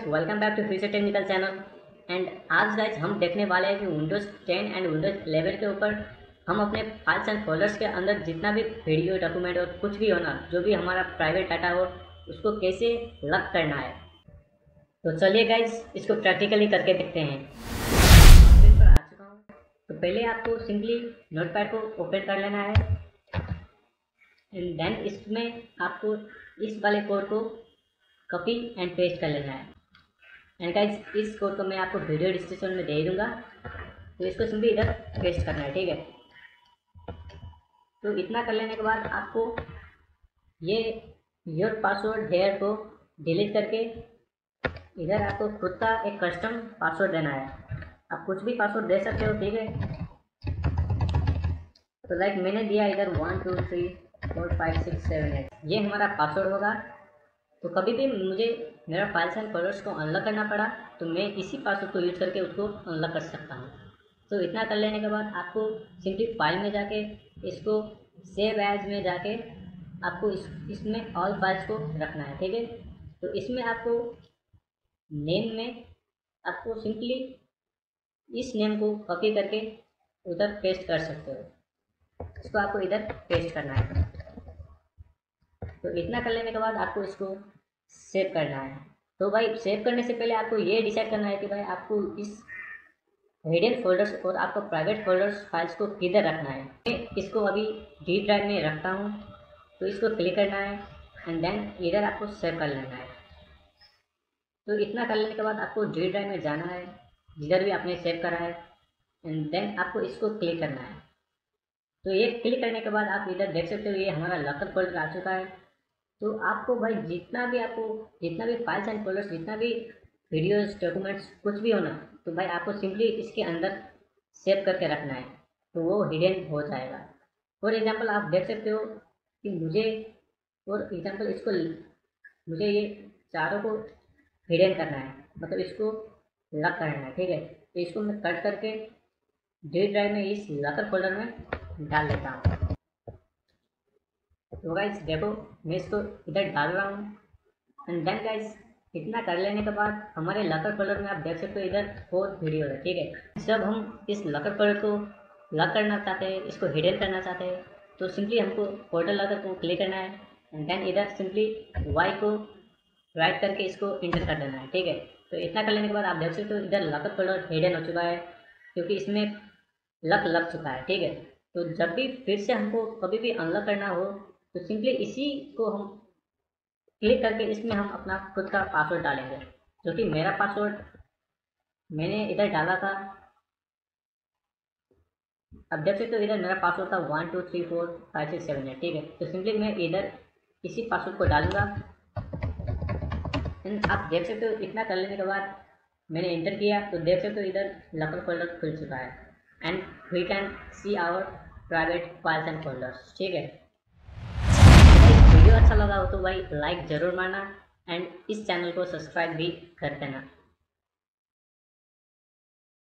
Welcome back to future technical channel. And आज guys हम देखने वाले हैं कि विंडोज़ 10 एंड विंडोज़ 11 के ऊपर हम अपने फाइल्स एंड फोल्डर्स के अंदर जितना भी वीडियो डॉक्यूमेंट और कुछ भी हो ना, जो भी हमारा प्राइवेट डाटा हो, उसको कैसे लॉक करना है। तो चलिए गाइस इसको प्रैक्टिकली करके देखते हैं। स्क्रीन पर आ चुका हूँ। तो पहले आपको सिंपली नोटपैड को ओपन कर लेना है एंड देन इसमें आपको इस वाले कोड को कॉपी एंड पेस्ट कर लेना है। एंड गाइस इस कोड को मैं आपको वीडियो डिस्क्रिप्शन में दे दूंगा, तो इसको सिंपली इधर पेस्ट करना है, ठीक है। तो इतना कर लेने के बाद आपको ये योर पासवर्ड हेयर को डिलीट करके इधर आपको खुद का एक कस्टम पासवर्ड देना है। आप कुछ भी पासवर्ड दे सकते हो, ठीक है। तो लाइक मैंने दिया इधर 1 2 3 4 5 6 7 8, ये हमारा पासवर्ड होगा। तो कभी भी मुझे मेरा फाइल्स एंड फोल्डर्स को अनलॉक करना पड़ा तो मैं इसी पासवर्ड को यूज़ करके उसको अनलॉक कर सकता हूँ। तो इतना कर लेने के बाद आपको सिंपली फाइल में जाके इसको सेव एज में जाके आपको इसमें ऑल फाइल्स को रखना है, ठीक है। तो इसमें आपको नेम में आपको सिंपली इस नेम को कॉपी करके उधर पेस्ट कर सकते हो। इसको आपको इधर पेस्ट करना है। तो इतना कर लेने के बाद आपको इसको सेव करना है। तो भाई सेव करने से पहले आपको ये डिसाइड करना है कि भाई आपको इस हिडन फोल्डर्स और आपको प्राइवेट फोल्डर्स फाइल्स को किधर रखना है। मैं इसको अभी डी ड्राइव में रखता हूँ, तो इसको क्लिक करना है एंड देन इधर आपको सेव कर लेना है। तो इतना कर लेने के बाद आपको डी ड्राइव में जाना है जिधर भी आपने सेव करा है एंड देन आपको इसको क्लिक करना है। तो ये क्लिक करने के बाद आप इधर देख सकते हो ये हमारा लॉकर फोल्डर आ चुका है। तो आपको भाई जितना भी फाइल्स एंड फोल्डर्स, जितना भी वीडियोस डॉक्यूमेंट्स कुछ भी हो ना, तो भाई आपको सिंपली इसके अंदर सेव करके रखना है, तो वो हिडन हो जाएगा। फॉर एग्जांपल आप देख सकते हो कि मुझे मुझे ये चारों को हिडन करना है, मतलब इसको लॉक करना है, ठीक है। तो इसको मैं कट करके डी ड्राइव में इस लॉकर फोल्डर में डाल देता हूँ। तो गाइस देखो मैं इसको इधर डाल रहा हूँ एंड देन गाइस इतना कर लेने के बाद हमारे लॉकर फोल्डर में आप देख सकते हो इधर 4 वीडियो है, ठीक है। जब हम इस लॉकर फोल्डर को लॉक करना चाहते हैं, इसको हिडन करना चाहते हैं, तो सिंपली हमको फोल्डर लॉकर को क्लिक करना है एंड देन इधर सिंपली वाई को राइट करके इसको इंटर कर देना है, ठीक है। तो इतना कर लेने के बाद आप देख सकते हो इधर लॉकर फोल्डर हिडन हो चुका है क्योंकि इसमें लॉक लग चुका है, ठीक है। तो जब भी फिर से हमको कभी भी अनलॉक करना हो तो सिंपली इसी को हम क्लिक करके इसमें हम अपना खुद का पासवर्ड डालेंगे, जो कि मेरा पासवर्ड मैंने इधर डाला था। अब देख सकते हो इधर मेरा पासवर्ड था 1 2 3 4 5 6 7 8, ठीक है। तो सिंपली मैं इधर इसी पासवर्ड को डालूंगा। आप देख सकते हो इतना कर लेने के बाद मैंने एंटर किया तो देख सकते हो इधर लॉकर फोल्डर खुल चुका है and we can see our private files and folders, ठीक है। वीडियो अच्छा लगा हो तो भाई लाइक ज़रूर मारना एंड इस चैनल को सब्सक्राइब भी कर देना।